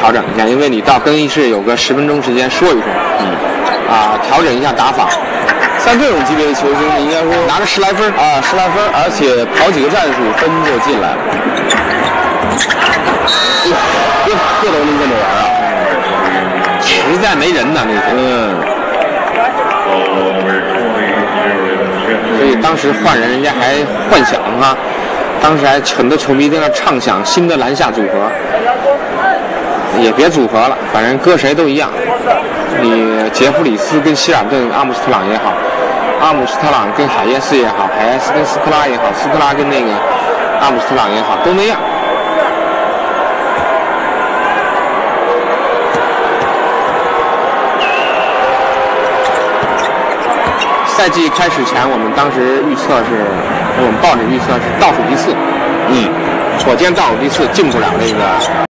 调整一下，因为你到更衣室有个10分钟时间说一说，调整一下打法。 像这种级别的球星，应该说拿了10来分 10来分，而且跑几个战术分就进来了。这都能这么玩啊？ 实在没人呐，那天。所以当时换人，人家还幻想啊，当时还很多球迷在那畅想新的篮下组合，也别组合了，反正搁谁都一样。你杰弗里斯跟希尔顿、阿姆斯特朗也好，阿姆斯特朗跟海耶斯也好，海耶斯跟斯科拉也好，斯科拉跟那个阿姆斯特朗也好，都那样。赛季开始前，我们当时预测是，我们抱着预测是倒数第4，火箭倒数第4，进不了那个